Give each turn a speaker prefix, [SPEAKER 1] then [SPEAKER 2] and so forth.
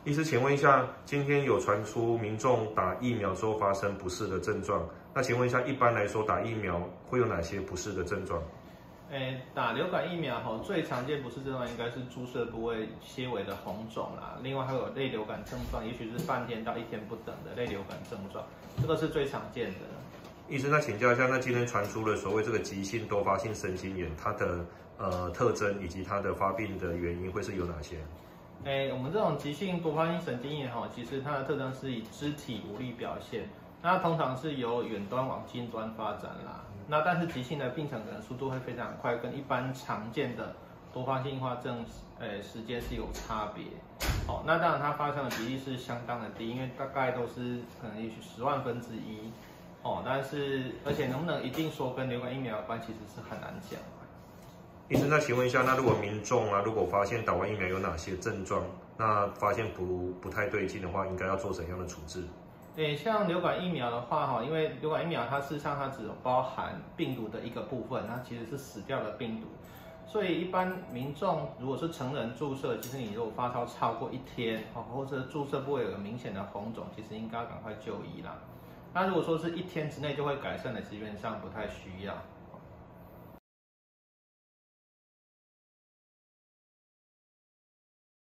[SPEAKER 1] 医师，请问一下，今天有传出民众打疫苗之后发生不适的症状，那请问一下，一般来说打疫苗会有哪些不适的症状？
[SPEAKER 2] 打流感疫苗最常见不适症状应该是注射部位些微的红肿啦，另外还有类流感症状，也许是半天到一天不等的类流感症状，这个是最常见的。
[SPEAKER 1] 医生，那请教一下，那今天传出了所谓这个急性多发性神经炎，它的特征以及它的发病的原因会是有哪些？
[SPEAKER 2] 我们这种急性多发性神经炎其实它的特征是以肢体无力表现，那通常是由远端往近端发展啦。那但是急性的病程可能速度会非常快，跟一般常见的多发性硬化症时间是有差别。那当然它发生的比例是相当的低，因为大概都是可能也许10万分之一。但是而且能不能一定说跟流感疫苗有关，其实是很难讲。
[SPEAKER 1] 医生，那请问一下，那如果民众如果发现打完疫苗有哪些症状，那发现不太对劲的话，应该要做怎样的处置？
[SPEAKER 2] 像流感疫苗的话，因为流感疫苗它事实上它只有包含病毒的一个部分，它其实是死掉的病毒，所以一般民众如果是成人注射，其实你如果发烧超过1天，或者注射部位有个明显的红肿，其实应该赶快就医啦。那如果说是1天之内就会改善的，基本上不太需要。